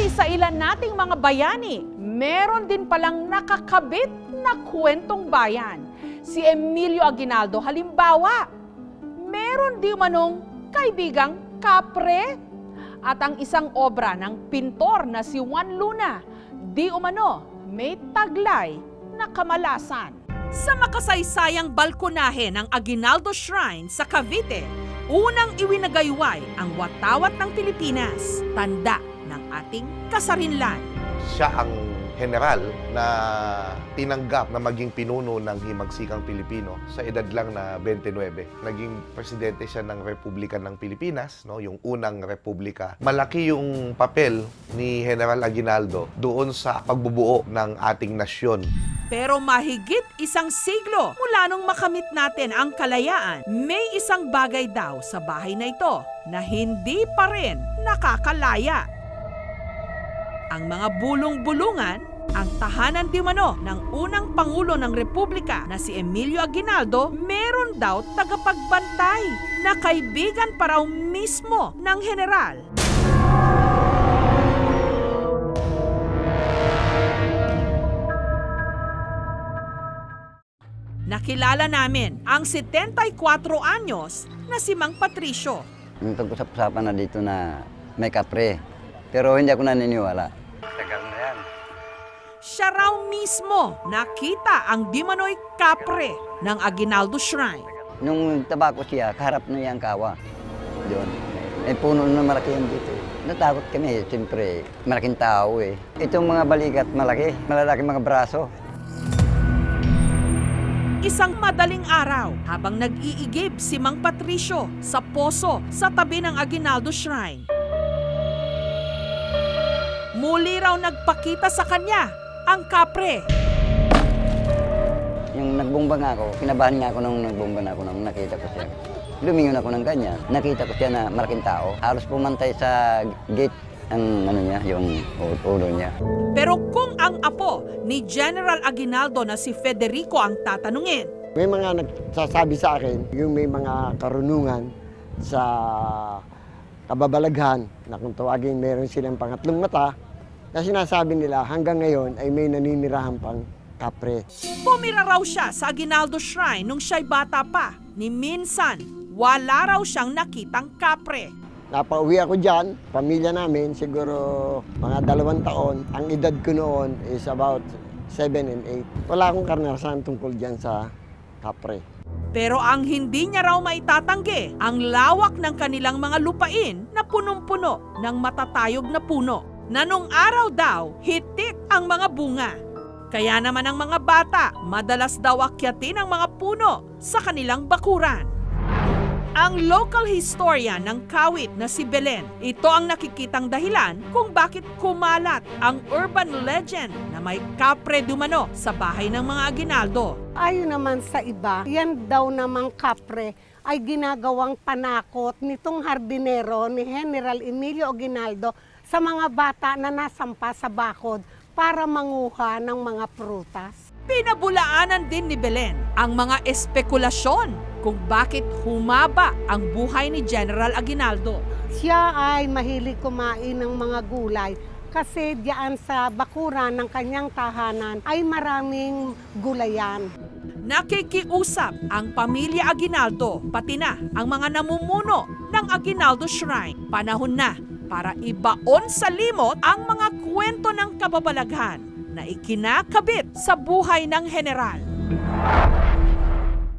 Base sa ilan nating mga bayani, meron din palang nakakabit na kwentong bayan. Si Emilio Aguinaldo halimbawa, meron di manong kaibigang kapre. At ang isang obra ng pintor na si Juan Luna, di umano may taglay na kamalasan. Sa makasaysayang balkonahe ng Aguinaldo Shrine sa Cavite, unang iwinagayway ang watawat ng Pilipinas, tanda ng ating kasarinlan. Siya ang general na tinanggap na maging pinuno ng himagsikang Pilipino sa edad lang na 29. Naging presidente siya ng Republika ng Pilipinas, no, yung unang republika. Malaki yung papel ni General Aguinaldo doon sa pagbubuo ng ating nasyon. Pero mahigit isang siglo mula nung makamit natin ang kalayaan, may isang bagay daw sa bahay na ito na hindi pa rin nakakalaya. Ang mga bulong-bulungan, ang tahanan di mano ng unang Pangulo ng Republika na si Emilio Aguinaldo, meron daw tagapagbantay na kaibigan pa raw mismo ng general. Nakilala namin ang 74 anyos na si Mang Patricio. Yung pag-usap-usapan na dito na may kapre, pero hindi ako naniniwala. Tagal na yan. Siya raw mismo nakita ang di manoy kapre ng Aguinaldo Shrine. Nung tabako siya, kaharap na yung kawa. Doon. May puno na malaki yan dito. Natakot kami, siyempre, malaking tao eh. Itong mga balikat malaki, malalaki mga braso. Isang madaling araw, habang nag-iigib si Mang Patricio sa poso sa tabi ng Aguinaldo Shrine, muli raw nagpakita sa kanya ang kapre. Yung nagbomba nga ako, kinabahan nga ako nung nagbomba na ako nung nakita ko siya. Lumingon ako ng ganyan. Nakita ko siya na malaking tao. Halos pumantay sa gate ang ano niya, yung ulo niya. Pero kung ang apo ni General Aguinaldo na si Federico ang tatanungin, may mga nagsasabi sa akin, yung may mga karunungan sa kababalaghan na kung tawagin meron silang pangatlong mata, na sinasabi nila hanggang ngayon ay may naninirahan pang kapre. Pumira raw siya sa Aguinaldo Shrine nung siya'y bata pa, ni minsan wala raw siyang nakitang kapre. Napauwi ako dyan, pamilya namin, siguro mga 2 taon. Ang edad ko noon is about 7 and 8. Wala akong karanasan tungkol dyan sa kapre. Pero ang hindi niya raw maitatanggi, ang lawak ng kanilang mga lupain na punong-puno ng matatayog na puno, na nung araw daw, hitik ang mga bunga. Kaya naman ang mga bata, madalas daw akyatin ang mga puno sa kanilang bakuran. Ang local historian ng Kawit na si Belen, ito ang nakikitang dahilan kung bakit kumalat ang urban legend na may kapre dumano sa bahay ng mga Aguinaldo. Ayon naman sa iba, yan daw namang kapre ay ginagawang panakot nitong hardinero ni General Emilio Aguinaldo sa mga bata na nasampa sa bakod para manguha ng mga prutas. Pinabulaanan din ni Belen ang mga espekulasyon kung bakit humaba ang buhay ni General Aguinaldo. Siya ay mahilig kumain ng mga gulay kasi diyan sa bakuran ng kanyang tahanan ay maraming gulayan. Nakikiusap ang pamilya Aguinaldo, pati na ang mga namumuno ng Aguinaldo Shrine. Panahon na para ibaon sa limot ang mga kwento ng kababalaghan na ikinakabit sa buhay ng general.